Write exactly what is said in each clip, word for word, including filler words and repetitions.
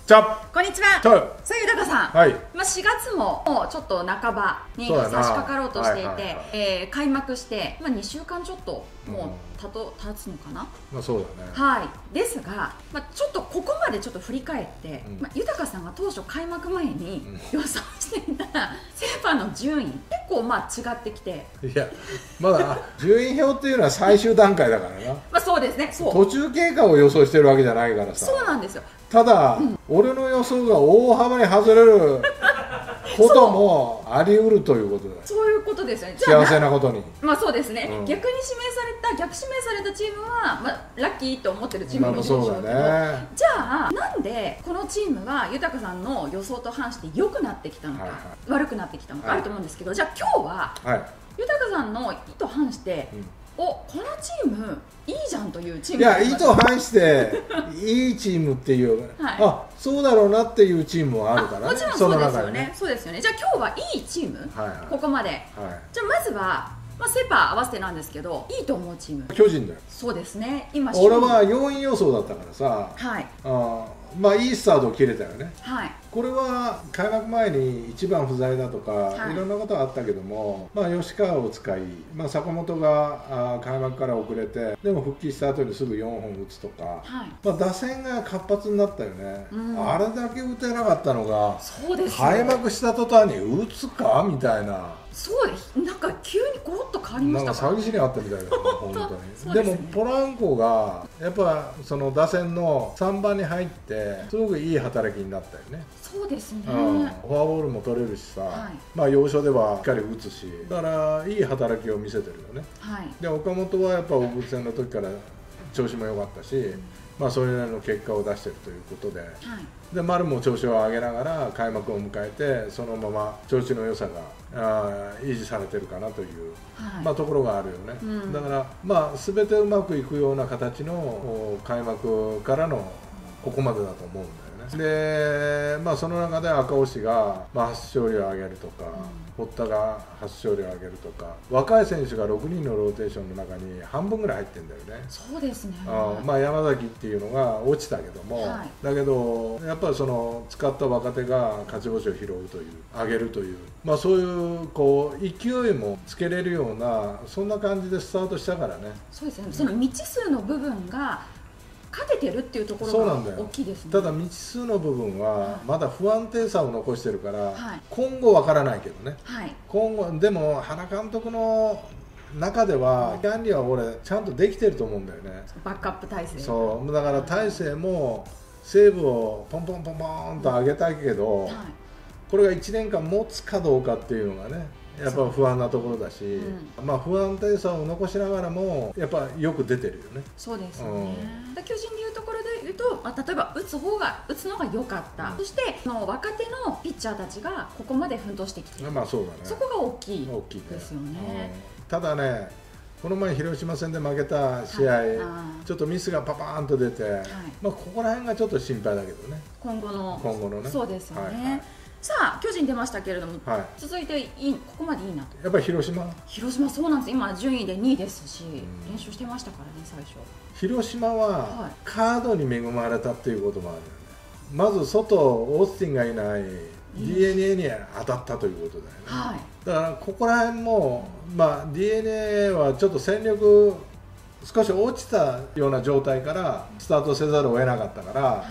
じゃこんにちは。 ちょさあ、豊さん、 はい、 まあしがつももうちょっと半ばに差し掛かろうとしていて、えー開幕して、まあ、にしゅうかんちょっともうたと経つのかな。 まあそうだね。 はい。ですが、まあ、ちょっとここまでちょっと振り返って、 うんまあ、豊さんが当初開幕前に予想していたセーパーの順位結構まあ違ってきて、 いやまだ順位表っていうのは最終段階だからな。 まあそうですね。そう途中経過を予想してるわけじゃないからさ。 そうなんですよ。 ただ、うん、俺の予想が大幅に外れることもあり得るということだよ。 そういうことですよね。 幸せなことに。 まあそうですね、うん、逆に指名された逆指名されたチームは、まあ、ラッキーと思ってるチームもいるでしょうけど、じゃあなんでこのチームは豊さんの予想と反して良くなってきたのか、はいはい、悪くなってきたのか、はい、あると思うんですけど、じゃあ今日は、はい、豊さんの意と反して、うん、おこのチームいいじゃんというチーム。 いや、意図反していいチームっていう、はい、あそうだろうなっていうチームもあるからね。 もちろんそうですよね。そうですよね。じゃあ今日はいいチーム、はいはい、ここまで、はい、じゃあまずは、まあ、セ・パ合わせてなんですけど、いいと思うチーム巨人だよ。 そうですね。今俺はよんい予想だったからさ、 はい、 あまあいいスタートを切れたよね。 はい、 これは開幕前にいちばん不在だとか、はい、いろんなことがあったけども、まあ、吉川を使い、まあ、坂本があ開幕から遅れて、でも復帰した後にすぐよんほん打つとか、はい、まあ、打線が活発になったよね、うん、あれだけ打てなかったのが、 そうですね、 開幕した途端に打つかみたいな。 そうです。なんか急にゴロッと変わりましたから、 なんか詐欺師にあったみたいだよね本当に。でもポランコがやっぱその打線のさんばんに入ってすごくいい働きになったよね。 そうですね、 うん、フォアボールも取れるしさ、はい、まあ要所ではしっかり打つし、だからいい働きを見せてるよね、はい、で岡本はやっぱオープン戦の時から調子も良かったし、うん、まあそれなりの結果を出してるということで、はい、で丸も調子を上げながら開幕を迎えて、そのまま調子の良さがあ維持されてるかなという、はい、まあ、ところがあるよね、うん、だからまあ全てうまくいくような形の開幕からのここまでだと思うんだよね。で、まあ、その中で赤星がまあ初勝利を挙げるとか、うん、堀田が初勝利を挙げるとか、若い選手がろくにんのローテーションの中に半分ぐらい入ってるんだよね。 そうですね。 あまあ山崎っていうのが落ちたけども、はい、だけどやっぱりその使った若手が勝ち星を拾うという、上げるという、まあ、そういうこう勢いもつけれるような、そんな感じでスタートしたからね。 そうですね。その未知数の部分が勝ててるっていうところが大きいですね。 ただ未知数の部分はまだ不安定さを残してるから、はい、今後わからないけどね、はい、今後でも原監督の中ではキャンディは俺ちゃんとできてると思うんだよね。 バックアップ体制。 そうだから体制もセーブをポンポンポンポンと上げたいけど、はい、これがいちねんかん持つかどうかっていうのがね、やっぱ不安なところだし、うん、まあ不安定さを残しながらもやっぱよく出てるよね。そうですよね、 うん、巨人でいうところで言うと、まあ、例えば打つ方が打つのが良かった、うん、そしてその若手のピッチャーたちがここまで奮闘してきている、 まあそうだね、 そこが大きいですよね。 ね、うん、ただね、この前広島戦で負けた試合、はい、ちょっとミスがパパーンと出て、はい、まあここら辺がちょっと心配だけどね、 今後の今後のね。 そうですよね、はいはい。さあ巨人出ましたけれども、はい、続いていい、ここまでいいなと。 やっぱり広島広島そうなんです。今順位でにいですし、練習してましたからね最初。 広島はカードに恵まれたっていうこともあるよね。まず外オースティンがいない ディーエヌエー に当たったということだよね、はい、だからここら辺も、まあ、ディーエヌエー はちょっと戦力少し落ちたような状態からスタートせざるを得なかったから、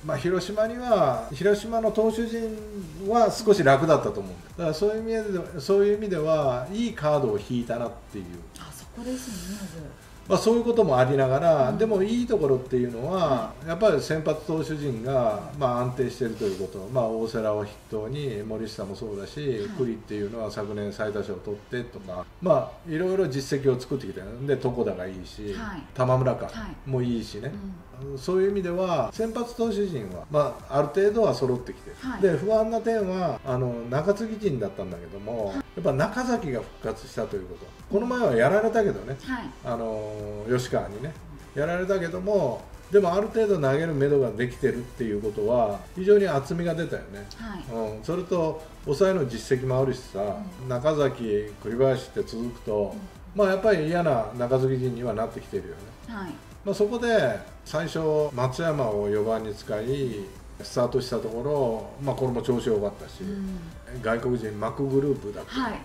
まあ、広島には広島の投手陣は少し楽だったと思うんだ。だからそういう意味でそういう意味ではいいカードを引いたなっていう。 あそこですね、まず。 まあそういうこともありながら、うん、でもいいところっていうのは、うん、やっぱり先発投手陣がまあ安定しているということ、まあ、大瀬良を筆頭に森下もそうだし、はい、栗っていうのは昨年最多勝を取ってとか、まあいろいろ実績を作ってきたので、床田がいいし、はい、玉村かもいいしね、うん、そういう意味では先発投手陣は、まあ、ある程度は揃ってきてる、はい、で不安な点はあの中継ぎ陣だったんだけども、はい、やっぱ中崎が復活したということ、この前はやられたけどね、はい、あの吉川にねやられたけども、でもある程度投げる目処ができてるっていうことは非常に厚みが出たよね、はい、うん、それと抑えの実績もあるしさ、うん、中崎、栗林って続くと、うん、まあやっぱり嫌な中継ぎ陣にはなってきてるよね、はい、まあ、そこで最初松山をよばんに使いスタートしたところ、まあ、これも調子良かったし、うん、外国人マクグループだっけ、はい、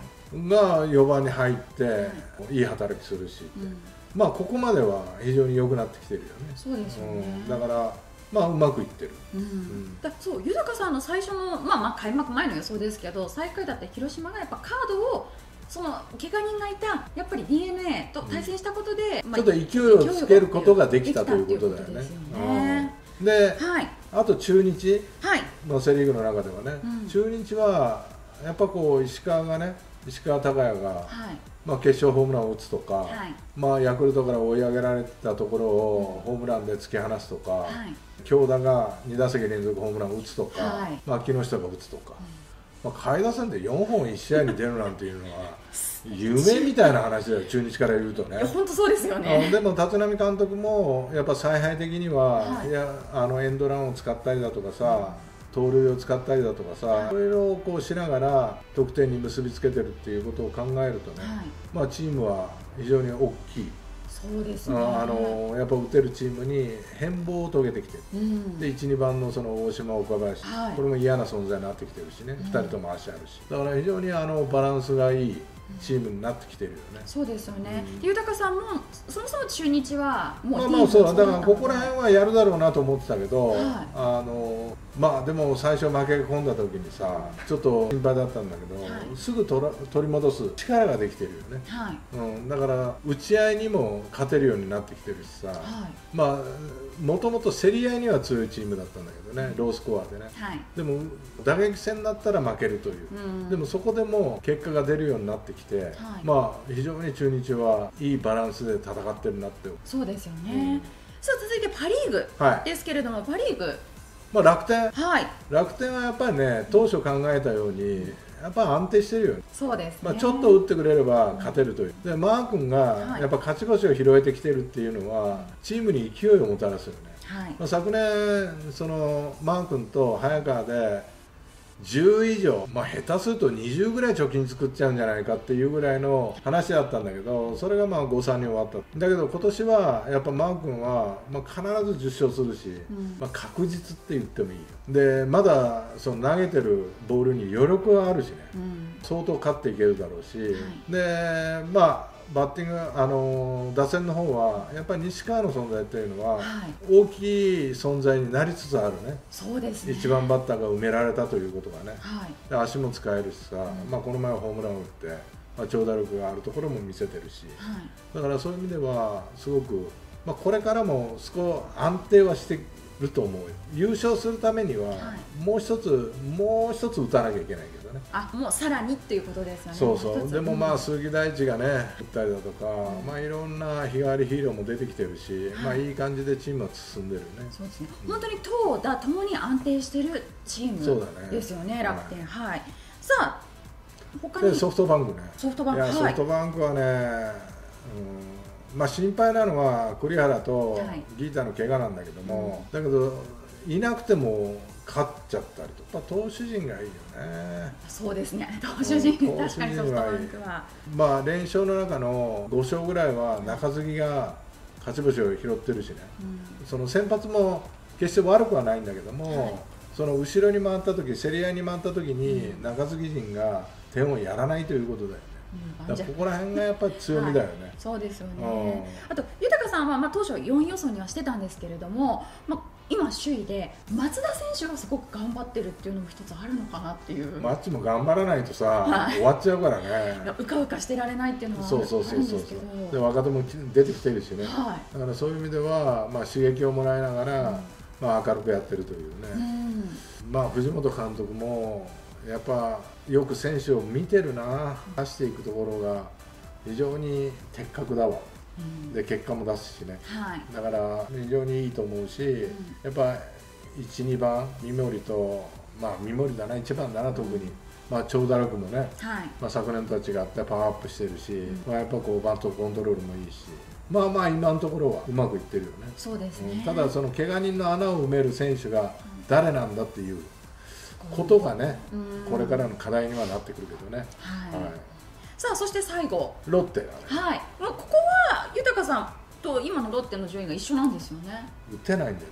がよばんに入って、はい、いい働きするしって、うん、まあここまでは非常に良くなってきてるよね。 そうですよね、 うん、だからまあうまくいってる、 うんうん、だそう豊さんの最初の、まあ、まあ開幕前の予想ですけど、最下位だった広島がやっぱカードをその怪我人がいたやっぱり ディーエヌエー と対戦したことで、 うん、まあ、ちょっと勢いをつけることができたということだよね。で、はい、あと中日のセ・リーグの中ではね、うん、中日はやっぱこう石川がね、石川昂弥が、はい、まあ決勝ホームランを打つとか、はい、まあヤクルトから追い上げられたところをホームランで突き放すとか、はい、京田がに打席連続ホームランを打つとか、はい、まあ木下が打つとか、うん、まあ下位打線でよんほんいち試合に出るなんていうのは夢みたいな話だよ、中日から言うとね。 本当そうですよね。 でも立浪監督もやっぱ采配的には、はい、いやあのエンドランを使ったりだとかさ、盗塁を使ったりだとかさ、いろいろこうしながら得点に結びつけてるっていうことを考えるとね、はい、まあチームは非常に大きい。 そうですね、 あのやっぱ打てるチームに変貌を遂げてきてる、うん、でいち、にばんのその大島、岡林、はい、これも嫌な存在になってきてるしね、うん、ふたりとも足あるし、だから非常にあのバランスがいいチームになってきてるよね。 そうですよね。うん、豊さんもそもそも中日はもうまあまあそうだからここら辺はやるだろうなと思ってたけど、はい、あのまあでも最初負け込んだ時にさちょっと心配だったんだけど、はい、すぐ取ら取り戻す力ができてるよね。はい、うん、だから打ち合いにも勝てるようになってきてるしさ、はい、まあもともと競り合いには強いチームだったんだけどね、ロースコアでね、はい、でも打撃戦だったら負けるという、うん、でもそこでも結果が出るようになってきて、はい、まあ非常に中日はいいバランスで戦ってるなって。 そうですよね、うん、さあ続いてパ・リーグですけれども、はい、パ・リーグ、 まあ、楽天、 はい、 楽天はやっぱりね当初考えたようにやっぱ安定してるよね。 そうですね、 まあ、ちょっと打ってくれれば勝てるという、でマー君がやっぱ勝ち星を拾えてきてるっていうのは、はい、チームに勢いをもたらすよね。はい、まあ昨年そのマー君と早川でじゅう以上、まあ、下手するとにじゅうぐらい貯金作っちゃうんじゃないかっていうぐらいの話だったんだけど、それがまあごたいさんに終わった。だけど今年はやっぱマー君はまあ必ずじゅっしょうするし、うん、まあ確実って言ってもいいよ。でまだその投げてるボールに余力はあるしね、うん、相当勝っていけるだろうし、はい、でまあバッティング、あの打線の方はやっぱり西川の存在というのは大きい存在になりつつあるね。 そうですね、 いちばんバッターが埋められたということがね、はい、で足も使えるしさ、うん、まあこの前はホームランを打って、まあ、長打力があるところも見せてるし、はい、だからそういう意味ではすごく、まあ、これからも少し安定はしてると思うよ。優勝するためにはもう一つ、もう一つ打たなきゃいけないけどね。 あ、もうさらにっていうことですよね。 そうそう。でもまあ鈴木大地がね打ったりだとか、うん、まあいろんな日替わりヒーローも出てきてるし、はい、まあいい感じでチームは進んでるね。 そうですね、うん、本当に投打ともに安定してるチームですよね、楽天。はい、はい、さあ他にソフトバンクね。 ソフトバンク、いや、 ソフトバンクはね、うん、まあ心配なのは栗原とギータの怪我なんだけども、はい、だけどいなくても勝っちゃったりとか、投手陣がいいよね。 そうですね、投手陣、うん、確かにソフトバンクはまあ連勝の中のご勝ぐらいは中継ぎが勝ち星を拾ってるしね、うん、その先発も決して悪くはないんだけども、はい、その後ろに回った時、競り合いに回った時に中継ぎ陣が点をやらないということだよね。うん、だからここら辺がやっぱり強みだよね。はい、 そうですよね。あと豊さんはまあ当初よんい予想にはしてたんですけれども、まあ今首位で松田選手がすごく頑張ってるっていうのも一つあるのかなっていう。 マッチも頑張らないとさ、はい、終わっちゃうからね。 うかうかしてられないっていうのはあるんですけど。そうそうそうそう。 で若手も出てきてるしね。はい、だからそういう意味ではまあ刺激をもらいながら、うん、まあ明るくやってるというね。うん、まあ藤本監督もやっぱよく選手を見てるな、走っていくところが非常に的確だわ。うん、で結果も出すしね、はい、だから非常にいいと思うし、うん、やっぱいち、にばん三森と、まあ三森だな、いちばんだな、特に、うん、まあ長打力もね、はい、まあ昨年とは違ってパワーアップしてるし、うん、まあやっぱこうバントコントロールもいいし、まあまあ今のところはうまくいってるよね。 そうですね、 うん、ただその怪我人の穴を埋める選手が誰なんだっていうことがね、うん、これからの課題にはなってくるけどね。はい、はい、 さあそして最後ロッテだね。 はい、もうここは豊さんと今のロッテの順位が一緒なんですよね。 打てないんだよ。でも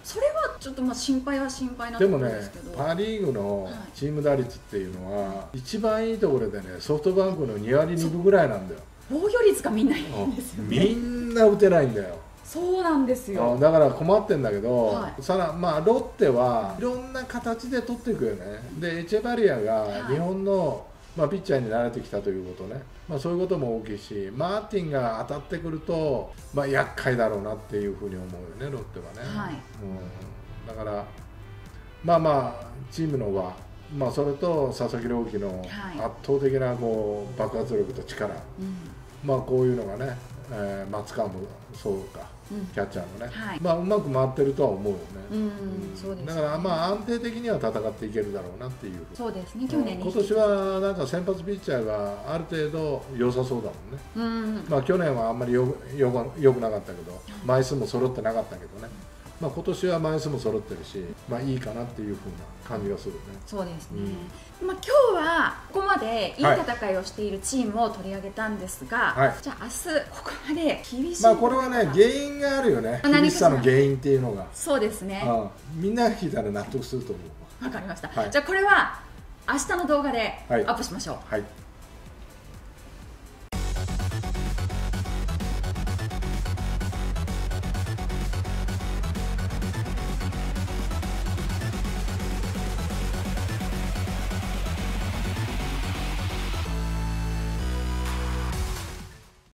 それはちょっとまあ心配は心配なところですけど、 でもね、パ・リーグのチーム打率っていうのは、はい、一番いいところでね、ソフトバンクのにわりにぶぐらいなんだよ。 防御率がみんないいんですよね。 みんな打てないんだよ。 そうなんですよ。 だから困ってんだけど、 はい、 さらまあロッテはいろんな形で取っていくよね。でエチェバリアが日本の、はい、まあ、ピッチャーに慣れてきたということね、まあ、そういうことも大きいし、マーティンが当たってくると、まあ、厄介だろうなっていうふうに思うよね、ロッテはね。はい、うん、だからまあまあチームのは、まあ、それと佐々木朗希の圧倒的なこう爆発力と力、はい、まあこういうのがね、えー、松川もそうか、うん、キャッチャーのね、はい、まあうまく回ってるとは思うよね。うん、そうですね。だからまあ安定的には戦っていけるだろうなっていう。 そうですね。去年に今年はなんか先発ピッチャーがある程度良さそうだもんね。うん、まあ去年はあんまりよよよくなかったけど、枚数も揃ってなかったけどね。まあ今年は枚数も揃ってるし、まあいいかなっていう風な感じがするね。 そうですね。うん、まあ今日はここまでいい戦いをしているチームを取り上げたんですが、はい、じゃあ明日ここまで厳しい。 まあこれはね、原因があるよね。厳しさの原因っていうのが。 そうですね。 うん、みんなが聞いたら納得すると思う。 わかりました。はい、じゃあこれは明日の動画でアップしましょう。はい。はい。